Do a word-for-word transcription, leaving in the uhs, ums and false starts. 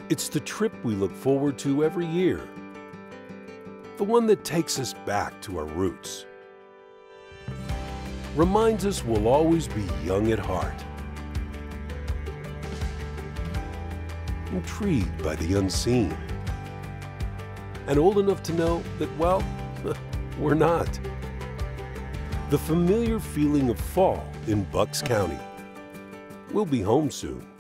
It's the trip we look forward to every year. The one that takes us back to our roots. Reminds us we'll always be young at heart. Intrigued by the unseen. And old enough to know that, well, we're not. The familiar feeling of fall in Bucks County. We'll be home soon.